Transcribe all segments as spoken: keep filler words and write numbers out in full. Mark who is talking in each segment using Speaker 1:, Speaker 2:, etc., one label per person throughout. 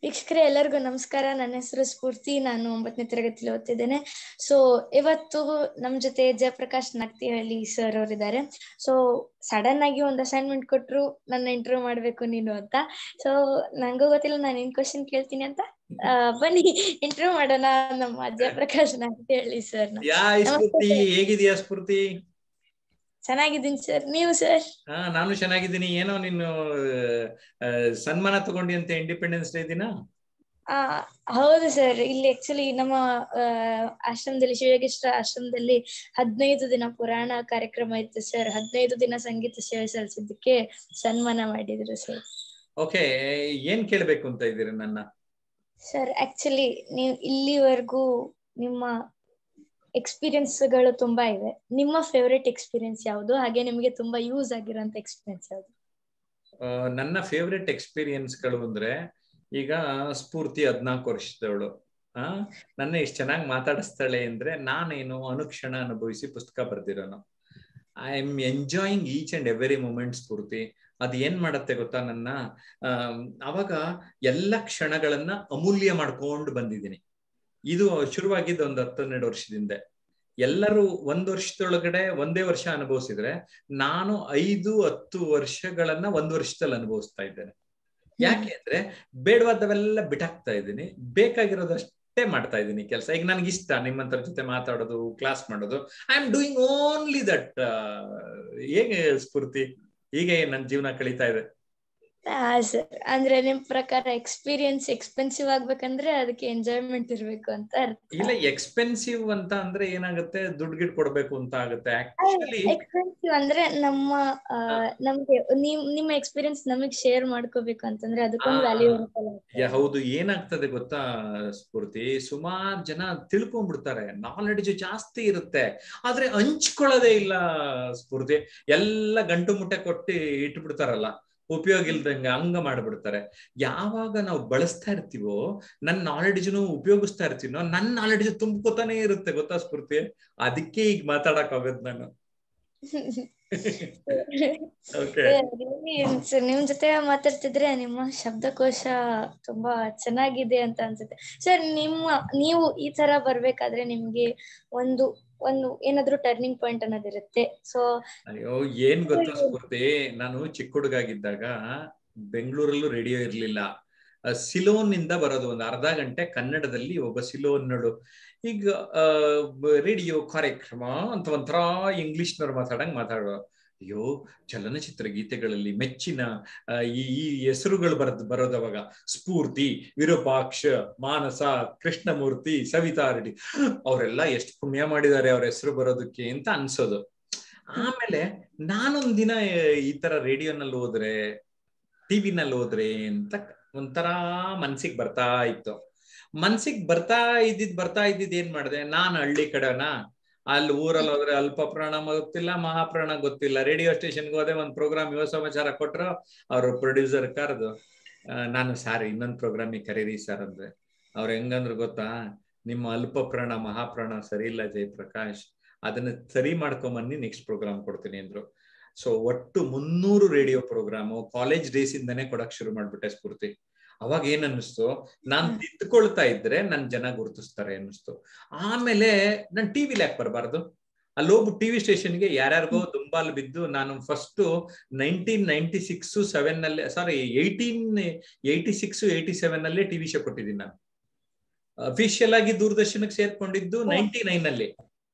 Speaker 1: ವೀಕ್ಷಕರೇ ಎಲ್ಲರಿಗೂ ನಮಸ್ಕಾರ. ನನ್ನ ಹೆಸರು ಸ್ಫೂರ್ತಿ. ನಾನು ಒಂಬತ್ತನೇ ತರಗತಿಯಲ್ಲಿ ಓದ್ತಿದ್ದೇನೆ. ಸೊ ಇವತ್ತು ನಮ್ ಜೊತೆ ಜಯಪ್ರಕಾಶ್ ನಾಗ್ತಿಹಳ್ಳಿ ಸರ್ ಅವರಿದ್ದಾರೆ. ಸೊ ಸಡನ್ ಆಗಿ ಒಂದು ಅಸೈನ್ಮೆಂಟ್ ಕೊಟ್ರು, ನನ್ನ ಇಂಟರ್ವ್ಯೂ ಮಾಡ್ಬೇಕು ನೀನು ಅಂತ. ಸೊ ನಂಗೂ ಗೊತ್ತಿಲ್ಲ ನಾನು ಏನ್ ಕ್ವಶನ್ ಕೇಳ್ತೀನಿ ಅಂತ. ಆ ಬನ್ನಿ ಇಂಟರ್ವ್ಯೂ ಮಾಡೋಣ ನಮ್ಮ ಜಯಪ್ರಕಾಶ್ ನಾಗ್ತಿಹಳ್ಳಿ ಸರ್.
Speaker 2: ಹೇಗಿದೆಯಾ ಸ್ಫೂರ್ತಿ?
Speaker 1: ಚೆನ್ನಾಗಿದ್ದೀನಿ ಸರ್, ನೀವು ಸರ್?
Speaker 2: ಹಾ, ನಾನು ಚೆನ್ನಾಗಿದ್ದೀನಿ. ಏನೋ ನೀನು ಸನ್ಮಾನ ತಗೊಂಡಿ ಅಂತ ಇಂಡಿಪೆಂಡೆನ್ಸ್ ಡೇ ದಿನ?
Speaker 1: ಆ ಹೌದು ಸರ್. ಇಲ್ಲಿ ಆಕ್ಚುಲಿ ನಮ್ಮ ಆಶ್ರಮದಲ್ಲಿ, ಶಿವಯೋಗೇಶ್ವರ ಆಶ್ರಮದಲ್ಲಿ ಹದಿನೈದು ದಿನ ಪುರಾಣ ಕಾರ್ಯಕ್ರಮ ಇತ್ತು ಸರ್. ಹದಿನೈದು ದಿನ ಸಂಗೀತ ಸೇವೆ ಸಲ್ಲಿಸಿದ್ದಕ್ಕೆ ಸನ್ಮಾನ ಮಾಡಿದ್ರು ಸರ್.
Speaker 2: ಓಕೆ, ಏನ್ ಕೇಳ್ಬೇಕು ಅಂತ ಇದ್ದೀರಿ ನನ್ನ?
Speaker 1: ಸರ್ ಆಕ್ಚುಲಿ ನೀವು ಇಲ್ಲಿವರೆಗೂ ನಿಮ್ಮ ಎಕ್ಸ್ಪೀರಿಯನ್ಸ್ ಗಳು ತುಂಬಾ ಇವೆ. ನಿಮ್ಮ ಫೇವರೇಟ್ ಎಕ್ಸ್ಪೀರಿಯನ್ಸ್ ಯಾವುದು? ಹಾಗೆ ನಿಮಗೆ ತುಂಬಾ ಯೂಸ್ ಆಗಿರೋಂತ ಎಕ್ಸ್ಪೀರಿಯನ್ಸ್ ಯಾವುದು?
Speaker 2: ನನ್ನ ಫೇವರೇಟ್ ಎಕ್ಸ್ಪೀರಿಯನ್ಸ್ ಗಳು ಅಂದ್ರೆ, ಈಗ ಸ್ಫೂರ್ತಿ ಹದ್ನಾಲ್ಕು ವರ್ಷದವಳು ಆ ನನ್ನ ಇಷ್ಟು ಚೆನ್ನಾಗಿ ಮಾತಾಡಿಸ್ತಾಳೆ ಅಂದ್ರೆ ನಾನೇನು ಅನುಕ್ಷಣ ಅನುಭವಿಸಿ ಪುಸ್ತಕ ಬರ್ದಿರೋನು. I am enjoying each and every moment Spoorthi. ಅದ್ ಏನ್ ಮಾಡತ್ತೆ ಗೊತ್ತಾ, ನನ್ನ ಅಹ್ ಅವಾಗ ಎಲ್ಲ ಕ್ಷಣಗಳನ್ನ ಅಮೂಲ್ಯ ಮಾಡ್ಕೊಂಡು ಬಂದಿದ್ದೀನಿ. ಇದು ಶುರುವಾಗಿದ್ದು ಒಂದು ಹತ್ತೆರಡು ವರ್ಷದಿಂದ. ಎಲ್ಲರೂ ಒಂದ್ ವರ್ಷದೊಳಗಡೆ ಒಂದೇ ವರ್ಷ ಅನುಭವಿಸಿದ್ರೆ, ನಾನು ಐದು ಹತ್ತು ವರ್ಷಗಳನ್ನ ಒಂದ್ ವರ್ಷದಲ್ಲಿ ಅನುಭವಿಸ್ತಾ ಇದ್ದೇನೆ. ಯಾಕೆ ಅಂದ್ರೆ ಬೇಡವಾದವೆಲ್ಲ ಬಿಟ್ಟಾಕ್ತಾ ಇದ್ದೀನಿ, ಬೇಕಾಗಿರೋದಷ್ಟೇ ಮಾಡ್ತಾ ಇದ್ದೀನಿ ಕೆಲಸ. ಈಗ ನನ್ಗೆ ಇಷ್ಟ ನಿಮ್ಮಂತರ ಜೊತೆ ಮಾತಾಡೋದು, ಕ್ಲಾಸ್ ಮಾಡೋದು. I am doing only that. ಹೇಗೆ ಸ್ಫೂರ್ತಿ, ಹೀಗೆ ನನ್ನ ಜೀವನ ಕಳೀತಾ ಇದೆ.
Speaker 1: ಹಾ ಸರ್, ಅಂದ್ರೆ ನಿಮ್ ಪ್ರಕಾರ ಎಕ್ಸ್ಪೀರಿಯನ್ಸ್ ಎಕ್ಸ್ಪೆನ್ಸಿವ್ ಆಗ್ಬೇಕಂದ್ರೆ ಅದಕ್ಕೆ ಎಂಜಾಯ್ಮೆಂಟ್ ಇರ್ಬೇಕು ಅಂತ ಅರ್ಥ.
Speaker 2: ಇಲ್ಲ, ಎಕ್ಸ್ಪೆನ್ಸಿವ್ ಅಂತ ಅಂದ್ರೆ ಏನಾಗುತ್ತೆ, ದುಡ್ಡು ಗಿಡ್ ಕೊಡ್ಬೇಕು ಅಂತ ಆಗುತ್ತೆ. ಆಕ್ಚುಲಿ
Speaker 1: ಎಕ್ಸ್ಪೆನ್ಸಿವ್ ಅಂದ್ರೆ ನಮ್ಮ ನಮ್ಗೆ ನಿಮ್ ನಿಮ್ಮ ಎಕ್ಸ್ಪೀರಿಯನ್ಸ್ ನಮಗ್ ಶೇರ್ ಮಾಡ್ಕೋಬೇಕು ಅಂತಂದ್ರೆ ಅದಕ್ಕೊಂದು ವ್ಯಾಲ್ಯೂ ಇರುತ್ತಲ್ಲ.
Speaker 2: ಹೌದು. ಏನಾಗ್ತದೆ ಗೊತ್ತಾ ಸ್ಫೂರ್ತಿ, ಸುಮಾರು ಜನ ತಿಳ್ಕೊಂಡ್ಬಿಡ್ತಾರೆ, ನಾಲೆಡ್ಜ್ ಜಾಸ್ತಿ ಇರುತ್ತೆ, ಆದ್ರೆ ಹಂಚ್ಕೊಳ್ಳೋದೇ ಇಲ್ಲ ಸ್ಫೂರ್ತಿ. ಎಲ್ಲ ಗಂಟು ಮುಟ್ಟೆ ಕೊಟ್ಟು ಇಟ್ಬಿಡ್ತಾರಲ್ಲ, ಉಪಯೋಗ ಇಲ್ದಂಗೆ ಹಂಗ ಮಾಡ್ಬಿಡ್ತಾರೆ. ಯಾವಾಗ ನಾವು ಬಳಸ್ತಾ ಇರ್ತೀವೋ, ನನ್ನ ನಾಲೆಡ್ಜ್ನು ಉಪಯೋಗಿಸ್ತಾ ಇರ್ತೀನೋ, ನನ್ನ ನಾಲೆಡ್ಜ್ ತುಂಬ್ಕೋತಾನೆ ಇರುತ್ತೆ ಗೊತ್ತಾ ಸ್ಫೂರ್ತಿ. ಅದಕ್ಕೆ ಈಗ ಮಾತಾಡಕ್ ಆಗೋದು ನಾನು.
Speaker 1: ನಿಮ್ ಜೊತೆ ಮಾತಾಡ್ತಿದ್ರೆ ನಿಮ್ಮ ಶಬ್ದಕೋಶ ತುಂಬಾ ಚೆನ್ನಾಗಿದೆ ಅಂತ ಅನ್ಸುತ್ತೆ ಸರ್. ನಿಮ್ಮ ನೀವು ಈ ತರ ಬರ್ಬೇಕಾದ್ರೆ ನಿಮ್ಗೆ ಒಂದು ಒಂದು ಏನಾದ್ರು ಟರ್ನಿಂಗ್ ಪಾಯಿಂಟ್ ಅನ್ನೋದಿರುತ್ತೆ. ಸೊ
Speaker 2: ಅಯ್ಯೋ, ಏನ್ ಗೊತ್ತಾ ಸ್ಫೂರ್ತಿ, ನಾನು ಚಿಕ್ಕ ಹುಡುಗಾಗಿದ್ದಾಗ ಬೆಂಗಳೂರಲ್ಲೂ ರೇಡಿಯೋ ಇರ್ಲಿಲ್ಲ. ಸಿಲೋನ್ ನಿಂದ ಬರೋದು ಒಂದು ಅರ್ಧ ಗಂಟೆ ಕನ್ನಡದಲ್ಲಿ ಒಬ್ಬ ಸಿಲೋನ್ನಳು. ಈಗ ಅಹ್ ರೇಡಿಯೋ ಕಾರ್ಯಕ್ರಮ ಅಂತ ಒಂಥರ ಇಂಗ್ಲಿಷ್ನವ್ರು ಮಾತಾಡಂಗ್ ಮಾತಾಡೋ. ಅಯ್ಯೋ, ಚಲನಚಿತ್ರ ಗೀತೆಗಳಲ್ಲಿ ಮೆಚ್ಚಿನ ಈ ಈ ಹೆಸರುಗಳು ಬರೋದು ಬರೋದು ಅವಾಗ ಸ್ಫೂರ್ತಿ, ವಿರೂಪಾಕ್ಷ, ಮಾನಸ, ಕೃಷ್ಣಮೂರ್ತಿ, ಸವಿತಾ ರೆಡ್ಡಿ. ಅವರೆಲ್ಲ ಎಷ್ಟು ಪುಣ್ಯ ಮಾಡಿದ್ದಾರೆ ಅವ್ರ ಹೆಸರು ಬರೋದಕ್ಕೆ ಅಂತ ಅನ್ಸೋದು. ಆಮೇಲೆ ನಾನೊಂದಿನ ಈ ತರ ರೇಡಿಯೋನಲ್ಲಿ ಹೋದ್ರೆ, ಟಿವಿನಲ್ಲಿ ಹೋದ್ರೆ ಅಂತ ಒಂಥರ ಮನ್ಸಿಗೆ ಬರ್ತಾ ಇತ್ತು. ಮನ್ಸಿಗೆ ಬರ್ತಾ ಇದ್ದಿದ್ ಬರ್ತಾ ಇದ್ದಿದ್ ಏನ್ ಮಾಡಿದೆ, ನಾನು ಹಳ್ಳಿ ಕಡೆನ, ಅಲ್ಲಿ ಊರಲ್ಲಿ ಹೋದ್ರೆ ಅಲ್ಪ ಪ್ರಾಣ ಗೊತ್ತಿಲ್ಲ, ಮಹಾಪ್ರಾಣ ಗೊತ್ತಿಲ್ಲ. ರೇಡಿಯೋ ಸ್ಟೇಷನ್ಗೆ ಹೋದೆ, ಒಂದ್ ಪ್ರೋಗ್ರಾಮ್ ಯುವ ಸಮಾಚಾರ ಕೊಟ್ರು, ಅವ್ರ ಪ್ರೊಡ್ಯೂಸರ್ ಕರೆದು, ನಾನು ಸಾರ್ ಇನ್ನೊಂದ್ ಪ್ರೋಗ್ರಾಮಿಗೆ ಕರೀರಿ ಸರ್ ಅಂದ್ರೆ. ಅವ್ರು ಹೆಂಗಂದ್ರು ಗೊತ್ತಾ, ನಿಮ್ಮ ಅಲ್ಪ ಪ್ರಾಣ ಮಹಾಪ್ರಾಣ ಸರಿ ಇಲ್ಲ ಜಯಪ್ರಕಾಶ್, ಅದನ್ನ ಸರಿ ಮಾಡ್ಕೊಂಬನ್ನಿ, ನೆಕ್ಸ್ಟ್ ಪ್ರೋಗ್ರಾಮ್ ಕೊಡ್ತೀನಿ ಅಂದ್ರು. ಸೊ ಒಟ್ಟು ಮುನ್ನೂರು ರೇಡಿಯೋ ಪ್ರೋಗ್ರಾಮು ಕಾಲೇಜ್ ಡೇಸ್ ಇಂದಾನೆ ಕೊಡಕ್ ಶುರು ಮಾಡ್ಬಿಟ್ಟೆ ಸ್ಫೂರ್ತಿ. ಅವಾಗ ಏನ್ ಅನ್ನಿಸ್ತು, ನಾನ್ ತಿದ್ಕೊಳ್ತಾ ಇದ್ರೆ ನನ್ ಜನ ಗುರುತಿಸ್ತಾರೆ ಅನ್ನಿಸ್ತು. ಆಮೇಲೆ ನಾನ್ ಟಿವಿಲಿ ಯಾಕೆ ಬರಬಾರ್ದು, ಅಲ್ಲಿ ಹೋಗ್ಬಿಟ್ಟು ಟಿವಿ ಸ್ಟೇಷನ್ಗೆ ಯಾರ್ಯಾರಿಗೋ ದುಂಬಾಲ್ ಬಿದ್ದು, ನಾನು first nineteen ninety six seven ನಲ್ಲಿ sorry eighteen eighty six eighty seven ಅಲ್ಲೇ ಟಿವಿ ಶೋ ಕೊಟ್ಟಿದ್ದೀನಿ ನಾನು. ಅಫಿಷಿಯಲ್ ಆಗಿ ದೂರದರ್ಶನಕ್ಕೆ ಸೇರ್ಕೊಂಡಿದ್ದು ನೈನ್ಟಿ ನೈನ್ ಅಲ್ಲಿ.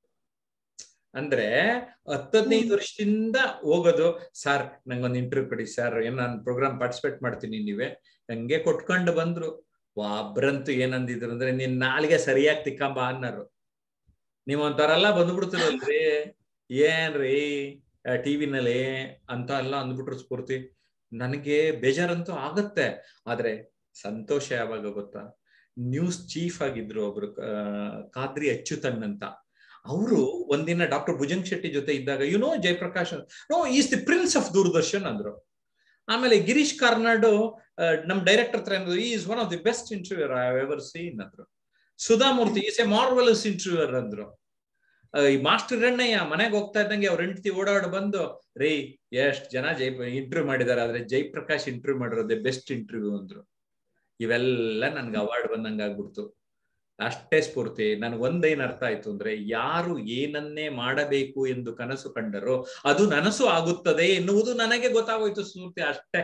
Speaker 2: ಅಂದ್ರೆ ಹತ್ತದೈದು ವರ್ಷದಿಂದ ಹೋಗೋದು, ಸರ್ ನಂಗೊಂದು ಇಂಟರ್ವ್ಯೂ ಕೊಡಿ ಸರ್, ಏನ್ ನಾನು ಪ್ರೋಗ್ರಾಮ್ ಪಾರ್ಟಿಸಿಪೇಟ್ ಮಾಡ್ತೀನಿ, ನೀವೇ ಹಂಗೆ ಕೊಟ್ಕೊಂಡು ಬಂದ್ರು. ಒಬ್ರಂತೂ ಏನಂದಿದ್ರು ಅಂದ್ರೆ, ನಿನ್ ನಾಳೆಗೆ ಸರಿಯಾಗಿ ತಿಕ್ಕಂಬ ಅನ್ನರು. ನೀವ್ ಒಂಥರಲ್ಲ ಬಂದ್ಬಿಡ್ತಿರಲ್ರಿ, ಏನ್ರಿ ಟಿವಿನಲ್ಲಿ ಅಂತ ಎಲ್ಲ ಅಂದ್ಬಿಟ್ರು ಸ್ಫೂರ್ತಿ. ನನಗೆ ಬೇಜಾರಂತೂ ಆಗತ್ತೆ, ಆದ್ರೆ ಸಂತೋಷ ಯಾವಾಗ ಗೊತ್ತಾ, ನ್ಯೂಸ್ ಚೀಫ್ ಆಗಿದ್ರು ಒಬ್ರು ಖಾದ್ರಿ ಅಚ್ಯುತನ್ ಅಂತ. ಅವರು ಒಂದಿನ ಡಾಕ್ಟರ್ ಭುಜಂಗ್ ಶೆಟ್ಟಿ ಜೊತೆ ಇದ್ದಾಗ, you know Jayaprakash, no is the prince of Doordarshan ಅಂದ್ರು. ಆಮೇಲೆ ಗಿರೀಶ್ ಕಾರ್ನಾಡು ನಮ್ ಡೈರೆಕ್ಟರ್ ಹತ್ರ ಅಂದ್ರು, is one of the best interviewer I have ever seen ಅಂದ್ರು. Sudha Murthy is a marvellous interviewer ಅಂದ್ರು. ಈ ಮಾಸ್ಟರ್ ರಣ್ಣಯ್ಯ ಮನೆಗೆ ಹೋಗ್ತಾ ಇದ್ದಂಗೆ ಅವ್ರ ಹೆಂಡತಿ ಓಡಾಡ್ ಬಂದು, ರೀ ಎಷ್ಟ್ ಜನ ಜೈ ಇಂಟರ್ವ್ಯೂ ಮಾಡಿದಾರೆ, ಆದ್ರೆ ಜಯಪ್ರಕಾಶ್ ಇಂಟರ್ವ್ಯೂ ಮಾಡಿರೋದೇ ಬೆಸ್ಟ್ ಇಂಟರ್ವ್ಯೂ ಅಂದ್ರು. ಇವೆಲ್ಲ ನನ್ಗೆ ಅವಾರ್ಡ್ ಬಂದಂಗ ಆಗ್ಬಿಡ್ತು. ಅಷ್ಟೇ ಸ್ಫೂರ್ತಿ. ನನ್ಗೆ ಒಂದೇನ್ ಅರ್ಥ ಆಯ್ತು ಅಂದ್ರೆ, ಯಾರು ಏನನ್ನೇ ಮಾಡಬೇಕು ಎಂದು ಕನಸು ಕಂಡರೋ ಅದು ನನಸು ಆಗುತ್ತದೆ ಎನ್ನುವುದು ನನಗೆ ಗೊತ್ತಾಗೋಯ್ತು ಸ್ಫೂರ್ತಿ. ಅಷ್ಟೇ.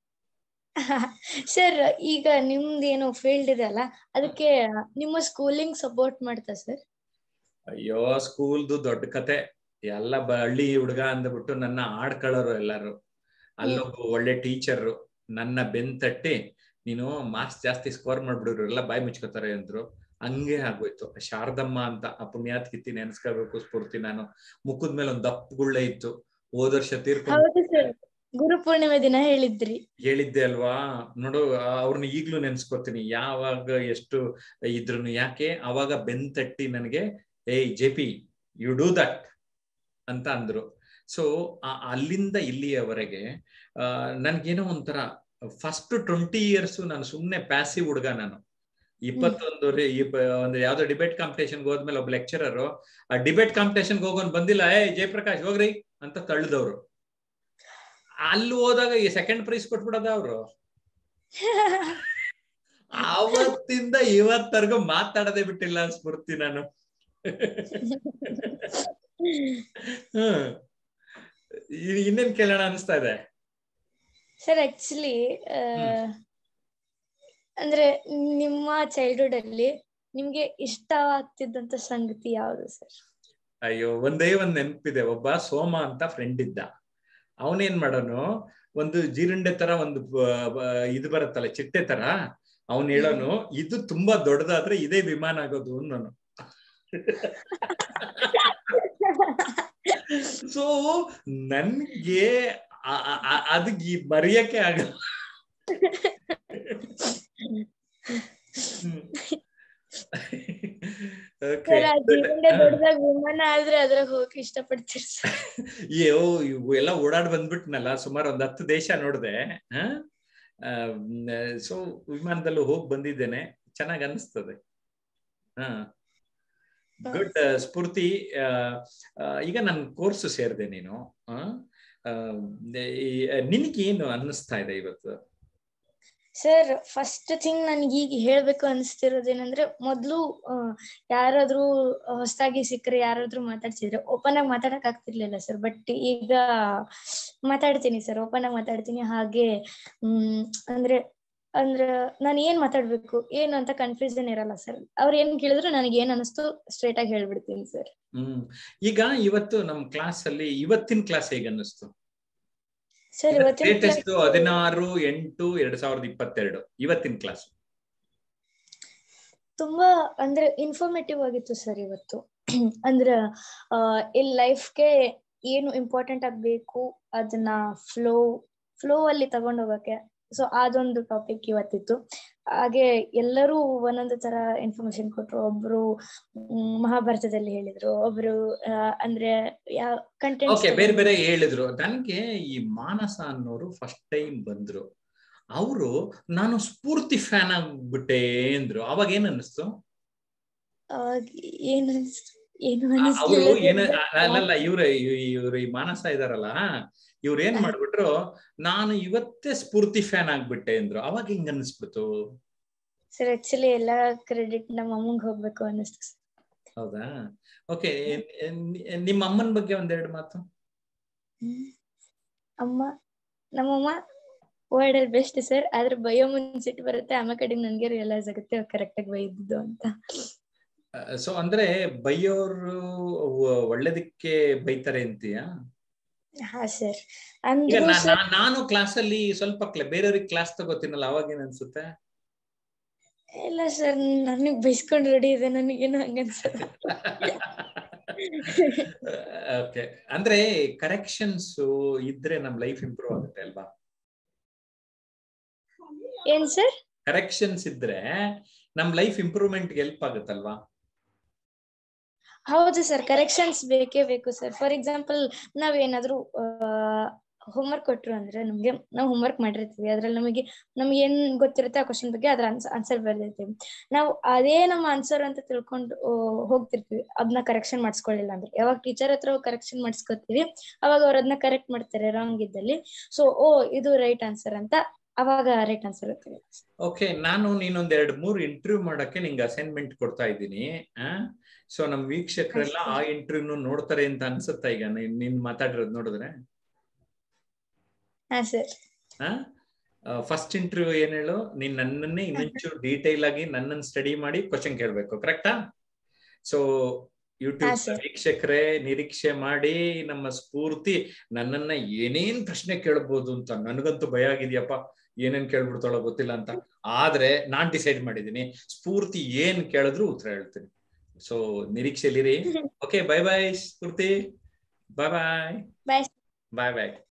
Speaker 1: ಸರ್, ಈಗ ನಿಮ್ದೇನು ಫೀಲ್ಡ್ ಇದೆ ಅಲ್ಲ, ಅದಕ್ಕೆ ನಿಮ್ಮ ಸ್ಕೂಲಿಂಗ್ ಸಪೋರ್ಟ್ ಮಾಡ್ತಾ ಸರ್?
Speaker 2: ಅಯ್ಯೋ, ಸ್ಕೂಲ್ದು ದೊಡ್ಡ ಕತೆ. ಎಲ್ಲ ಹಳ್ಳಿ ಹುಡುಗ ಅಂದ್ಬಿಟ್ಟು ನನ್ನ ಆಡ್ಕೊಳ್ಳೋರು ಎಲ್ಲಾರು. ಅಲ್ಲೊಬ್ಬ ಒಳ್ಳೆ ಟೀಚರ್ ನನ್ನ ಬೆನ್ ತಟ್ಟಿ, ನೀನು ಮಾರ್ಕ್ಸ್ ಜಾಸ್ತಿ ಸ್ಕೋರ್ ಮಾಡ್ಬಿಡ್ರು ಎಲ್ಲ ಬಾಯಿ ಮುಚ್ಕೋತಾರೆ ಅಂದ್ರು. ಹಂಗೆ ಆಗೋಯ್ತು. ಶಾರದಮ್ಮ ಅಂತ ಆ ಪುಣ್ಯಾತ್ಕಿತ್ತಿ ನೆನ್ಸ್ಕೋಬೇಕು ಸ್ಫೂರ್ತಿ. ನಾನು ಮುಖದ ಮೇಲೆ ಒಂದ್ ದಪ್ಪ ಗುಳ್ಳೆ ಇತ್ತು. ಹೋದ ವರ್ಷ ತೀರ್ಕೊಂಡು
Speaker 1: ಗುರು ಪೂರ್ಣಿಮೆ ದಿನ ಹೇಳಿದ್ರಿ,
Speaker 2: ಹೇಳಿದ್ದೆ ಅಲ್ವಾ. ನೋಡು, ಅವ್ರನ್ನ ಈಗ್ಲೂ ನೆನ್ಸ್ಕೊತೀನಿ. ಯಾವಾಗ ಎಷ್ಟು ಇದ್ರು ಯಾಕೆ ಅವಾಗ ಬೆನ್ ತಟ್ಟಿ ನನಗೆ, hey J P you do that ಅಂತ ಅಂದ್ರು. ಸೊ ಅಲ್ಲಿಂದ ಇಲ್ಲಿಯವರೆಗೆ ಆ ನನ್ಗೇನೋ ಒಂಥರ ಫಸ್ಟ್ ಟ್ವೆಂಟಿ ಇಯರ್ಸ್ ನಾನು ಸುಮ್ನೆ ಪ್ಯಾಸಿವ್ ಹುಡುಗ. ನಾನು ಇಪ್ಪತ್ತೊಂದು ಒಂದು ಯಾವ್ದೋ ಡಿಬೇಟ್ ಕಾಂಪಿಟೇಷನ್ಗೆ ಹೋದ್ಮೇಲೆ ಒಬ್ಬ ಲೆಕ್ಚರರು, ಆ ಡಿಬೇಟ್ ಕಾಂಪಿಟೇಷನ್ಗೆ ಹೋಗೋನ್ ಬಂದಿಲ್ಲ, ಏ ಜಯಪ್ರಕಾಶ್ ಹೋಗ್ರಿ ಅಂತ ತಳ್ಳಿದವ್ರು. ಅಲ್ಲಿ ಹೋದಾಗ ಈ ಸೆಕೆಂಡ್ ಪ್ರೈಸ್ ಕೊಟ್ಬಿಡೋದ ಅವ್ರು. ಆವತ್ತಿಂದ ಇವತ್ತರೆಗೂ ಮಾತಾಡದೆ ಬಿಟ್ಟಿಲ್ಲ ಸ್ಫೂರ್ತಿ ನಾನು. ಹ್ಮ್ ಇನ್ನೇನ್ ಕೇಳೋಣ ಅನಿಸ್ತಾ ಇದೆ
Speaker 1: ಸರ್. ಆಕ್ಚುಲಿ ಅಂದ್ರೆ ನಿಮ್ಮ ಚೈಲ್ಡ್ಹುಡ್ ಅಲ್ಲಿ ನಿಮ್ಗೆ ಇಷ್ಟವಾಗ್ತಿದ್ದಂತ ಸಂಗತಿ ಯಾವುದು ಸರ್?
Speaker 2: ಅಯ್ಯೋ, ಒಂದೇ ಒಂದ್ ನೆನಪಿದೆ. ಒಬ್ಬ ಸೋಮ ಅಂತ ಫ್ರೆಂಡ್ ಇದ್ದ. ಅವನೇನ್ ಮಾಡೋನು, ಒಂದು ಜೀರುಂಡೆ ತರ ಒಂದು ಇದು ಬರುತ್ತಲ್ಲ ಚಿಟ್ಟೆ ತರ, ಅವನ್ ಹೇಳೋನು, ಇದು ತುಂಬಾ ದೊಡ್ಡದಾದ್ರೆ ಇದೇ ವಿಮಾನ ಆಗೋದು ನಾನು. ಸೊ ನನ್ಗೆ ಅದಕ್ಕೆ ಮರೆಯಕ್ಕೆ ಆಗಲ್ಲ.
Speaker 1: ವಿಮಾನ ಆದ್ರೆ ಅದ್ರಾಗ ಹೋಗಿ ಇಷ್ಟಪಡ್ತೀರಿ?
Speaker 2: ಅಯ್ಯೋ, ಇವು ಎಲ್ಲ ಓಡಾಡ್ ಬಂದ್ಬಿಟ್ನಲ್ಲ, ಸುಮಾರು ಒಂದ್ ಹತ್ತು ದೇಶ ನೋಡ್ದೆ. ಹ ಸೊ ವಿಮಾನದಲ್ಲೂ ಹೋಗಿ ಬಂದಿದ್ದೇನೆ, ಚೆನ್ನಾಗ್ ಅನಿಸ್ತದೆ. ಹ ಗುಡ್ ಸ್ಫೂರ್ತಿ. ಈಗ ನನ್ ಕೋರ್ಸ್ ಸೇರಿದೆ ನೀನು. ನಿನಗೇನು ಅನ್ನಿಸ್ತಾ ಇದೆ ಇವತ್ತು?
Speaker 1: ಸರ್, ಫಸ್ಟ್ ಥಿಂಗ್ ನನ್ಗೆ ಈಗ ಹೇಳ್ಬೇಕು ಅನಿಸ್ತಿರೋದೇನಂದ್ರೆ, ಮೊದ್ಲು ಯಾರಾದ್ರೂ ಹೊಸದಾಗಿ ಸಿಕ್ಕರೆ ಯಾರಾದ್ರೂ ಮಾತಾಡ್ಸಿದ್ರೆ ಓಪನ್ ಆಗಿ ಮಾತಾಡಕ್ ಆಗ್ತಿರ್ಲಿಲ್ಲ ಸರ್. ಬಟ್ ಈಗ ಮಾತಾಡ್ತೀನಿ ಸರ್, ಓಪನ್ ಆಗಿ ಮಾತಾಡ್ತೀನಿ. ಹಾಗೆ ಹ್ಮ್ ಅಂದ್ರೆ ಅಂದ್ರ ನಾನು ಏನ್ ಮಾತಾಡ್ಬೇಕು ಏನು ಅಂತ ಕನ್ಫ್ಯೂಷನ್ ಇರಲ್ಲ ಸರ್. ಅವ್ರು ಏನ್ ಕೇಳಿದ್ರು ನನಗೆ ಏನ್ ಅನಿಸ್ತು ಸ್ಟ್ರೇಟ್ ಆಗಿ ಹೇಳ್ಬಿಡ್ತೀನಿ ಸರ್.
Speaker 2: ಹ್ಮ್ ಈಗ ಇವತ್ತು ನಮ್ ಕ್ಲಾಸ್ ಅಲ್ಲಿ ಇವತ್ತಿನ ಕ್ಲಾಸ್ ಹೇಗೆ ಅನ್ನಿಸ್ತು
Speaker 1: ಸರ್? ಇವತ್ತಿನ
Speaker 2: ಹದಿನಾರು ಎಂಟು ಎರಡ್ ಸಾವಿರದ ಇಪ್ಪತ್ತೆರಡು ಇವತ್ತಿನ ಕ್ಲಾಸ್
Speaker 1: ತುಂಬಾ ಅಂದ್ರೆ ಇನ್ಫಾರ್ಮೇಟಿವ್ ಆಗಿತ್ತು ಸರ್ ಇವತ್ತು. ಅಂದ್ರ ಈ ಲೈಫ್ಗೆ ಏನು ಇಂಪಾರ್ಟೆಂಟ್ ಆಗ್ಬೇಕು ಅದನ್ನ ಫ್ಲೋ ಫ್ಲೋ ಅಲ್ಲಿ ತಗೊಂಡ್ ಹೋಗಕ್ಕೆ. ಸೊ ಅದೊಂದು ಟಾಪಿಕ್ ಇವತ್ತಿತ್ತು. ಹಾಗೆ ಎಲ್ಲರೂ ಒಂದೊಂದು ತರ ಇನ್ಫಾರ್ಮೇಶನ್ ಕೊಟ್ರು. ಒಬ್ರು ಮಹಾಭಾರತದಲ್ಲಿ ಹೇಳಿದ್ರು, ಒಬ್ರು ಅಂದ್ರೆ ಯಾವ ಕಂಟೆಂಟ್
Speaker 2: ಬೇರೆ ಬೇರೆ ಹೇಳಿದ್ರು. ನನ್ಗೆ ಈ ಮಾನಸ ಅನ್ನೋರು ಫಸ್ಟ್ ಟೈಮ್ ಬಂದ್ರು. ಅವರು ನಾನು ಸ್ಫೂರ್ತಿ ಫ್ಯಾನ್ ಆಗ್ಬಿಟ್ಟೆ ಅಂದ್ರು. ಅವಾಗ ಏನ್ ಅನ್ನಿಸ್ತು?
Speaker 1: ಏನ್ ಅನಿಸ್ತು ಏನು
Speaker 2: ಅವರು ಏನ ಅಲ್ಲಲ್ಲ, ಇವ್ರ ಇವ್ರು ಈ ಮಾನಸ ಇದಾರಲ್ಲ, ಇವ್ರು ಏನ್ ಮಾಡ್ಬಿಟ್ರು, ನಾನು ಇವತ್ತೇ ಸ್ಫೂರ್ತಿ ಫ್ಯಾನ್ ಆಗ್ಬಿಟ್ಟೆ ಅಂದ್ರು. ಅವಾಗ ಹಿಂಗ ಅನ್ಸ್ಬಿಡ್ತು
Speaker 1: ಸರ್. ಆಕ್ಚುಲಿ ಎಲ್ಲಾ ಕ್ರೆಡಿಟ್ ನಮ್ಮ ಅಮ್ಮಂಗ್ ಹೋಗ್ಬೇಕು ಅನ್ನಿಸ್ತು.
Speaker 2: ಹೌದಾ? ಓಕೆ, ನಿಮ್ಮ ಅಮ್ಮನ ಬಗ್ಗೆ ಒಂದೆರಡು ಮಾತು.
Speaker 1: ಅಮ್ಮ, ನಮ್ಮಮ್ಮ ವರ್ಡ್ ಅಲ್ಲಿ ಬೆಸ್ಟ್ ಸರ್. ಆದ್ರೆ ಬಯೋ ಮುನ್ಸಿಟ್ ಬರುತ್ತೆ, ಆಮೇಲೆ ಕಡೆ ನನ್ಗೆ ರಿಯಲೈಸ್ ಆಗುತ್ತೆ ಕರೆಕ್ಟ್ ಆಗಿ ಬೈದಿದ್ದು ಅಂತ.
Speaker 2: ಸೊ ಅಂದ್ರೆ ಬೈಯೋರು ಒಳ್ಳೇದಕ್ಕೆ ಬೈತಾರೆ ಅಂತೀಯಾ?
Speaker 1: ಹಾ ಸರ್.
Speaker 2: ನಾನು ಕ್ಲಾಸ್ ಅಲ್ಲಿ ಸ್ವಲ್ಪ ಬೇರೆಯವ್ರಿಗೆ ಕ್ಲಾಸ್ ತಗೋತೀನಲ್ಲ, ಅವಾಗ ಏನ್ ಅನ್ಸುತ್ತೆ?
Speaker 1: ಇಲ್ಲ ಸರ್, ನನಗ್ ಬೈಸ್ಕೊಂಡ್ ರೆಡಿ ಇದೆ, ನನಗೇನು ಹಂಗನ್ಸುತ್ತೆ.
Speaker 2: ಓಕೆ, ಅಂದ್ರೆ ಕರೆಕ್ಷನ್ಸ್ ಇದ್ರೆ ನಮ್ ಲೈಫ್ ಇಂಪ್ರೂವ್ ಆಗುತ್ತೆ ಅಲ್ವಾ?
Speaker 1: ಏನ್ ಸರ್?
Speaker 2: ಕರೆಕ್ಷನ್ಸ್ ಇದ್ರೆ ನಮ್ ಲೈಫ್ ಇಂಪ್ರೂವ್ಮೆಂಟ್ ಹೆಲ್ಪ್ ಆಗುತ್ತಲ್ವಾ?
Speaker 1: ಹೌದು ಸರ್, ಕರೆಕ್ಷನ್ಸ್ ಬೇಕೇ ಬೇಕು ಸರ್. ಫಾರ್ ಎಕ್ಸಾಂಪಲ್, ನಾವೇನಾದ್ರೂ ಹೋಮ್ವರ್ಕ್ ಕೊಟ್ರು ಅಂದ್ರೆ ನಮ್ಗೆ ನಾವು ಹೋಮ್ವರ್ಕ್ ಮಾಡಿರ್ತೀವಿ, ಅದ್ರಲ್ಲಿ ನಮಗೆ ನಮ್ಗೆ ಏನ್ ಗೊತ್ತಿರುತ್ತೆ ಆ ಕ್ವಶನ್ ಬಗ್ಗೆ ಅದ್ರ ಆನ್ಸರ್ ಬರ್ದಿರ್ತೀವಿ. ನಾವು ಅದೇ ನಮ್ಮ ಆನ್ಸರ್ ಅಂತ ತಿಳ್ಕೊಂಡು ಹೋಗ್ತಿರ್ತೀವಿ, ಅದನ್ನ ಕರೆಕ್ಷನ್ ಮಾಡಿಸ್ಕೊಳ್ಳಿಲ್ಲ ಅಂದ್ರೆ. ಯಾವಾಗ ಟೀಚರ್ ಹತ್ರ ಕರೆಕ್ಷನ್ ಮಾಡಿಸ್ಕೊತೀವಿ ಅವಾಗ ಅವ್ರ ಅದನ್ನ ಕರೆಕ್ಟ್ ಮಾಡ್ತಾರೆ ರಾಂಗ್ ಇದ್ದಲ್ಲಿ. ಸೊ ಓ ಇದು ರೈಟ್ ಆನ್ಸರ್ ಅಂತ ಅವಾಗ ರೈಟ್ ಆನ್ಸರ್ ಇರುತ್ತೆ.
Speaker 2: ಓಕೆ, ನಾನು ನೀನೊಂದ್ ಎರಡ್ ಮೂರ್ ಇಂಟರ್ವ್ಯೂ ಮಾಡಕ್ಕೆ ನಿಂಗೆ ಅಸೈನ್ಮೆಂಟ್ ಕೊಡ್ತಾ ಇದ್ದೀನಿ. ಸೊ ನಮ್ ವೀಕ್ಷಕರೆಲ್ಲ ಆ ಇಂಟರ್ವ್ಯೂನು ನೋಡ್ತಾರೆ ಅಂತ ಅನ್ಸುತ್ತಾ ಈಗ ನೀನ್ ಮಾತಾಡಿರೋದು ನೋಡಿದ್ರೆ?
Speaker 1: ಹಾ ಸರ್.
Speaker 2: ಫಸ್ಟ್ ಇಂಟರ್ವ್ಯೂ ಏನ್ ಹೇಳು, ನೀನ್ ನನ್ನನ್ನೇ ಇನ್ನೊಂಚೂರು ಡೀಟೈಲ್ ಆಗಿ ನನ್ನನ್ನು ಸ್ಟಡಿ ಮಾಡಿ ಕ್ವಶನ್ ಕೇಳ್ಬೇಕು, ಕರೆಕ್ಟಾ? ಸೊ ಯೂಟ್ಯೂಬ್ ವೀಕ್ಷಕರೇ ನಿರೀಕ್ಷೆ ಮಾಡಿ, ನಮ್ಮ ಸ್ಫೂರ್ತಿ ನನ್ನನ್ನ ಏನೇನ್ ಪ್ರಶ್ನೆ ಕೇಳ್ಬೋದು ಅಂತ. ನನ್ಗಂತೂ ಭಯ ಆಗಿದ್ಯಪ್ಪ, ಏನೇನ್ ಕೇಳ್ಬಿಡ್ತಾಳೋ ಗೊತ್ತಿಲ್ಲ ಅಂತ. ಆದ್ರೆ ನಾನ್ ಡಿಸೈಡ್ ಮಾಡಿದೀನಿ, ಸ್ಫೂರ್ತಿ ಏನ್ ಕೇಳಿದ್ರು ಉತ್ತರ ಹೇಳ್ತೀನಿ. ಸೊ ನಿರೀಕ್ಷೆಲಿರಿ. Okay, bye bye Spoorthi. Bye bye.
Speaker 1: Bye
Speaker 2: bye ಬಾಯ್.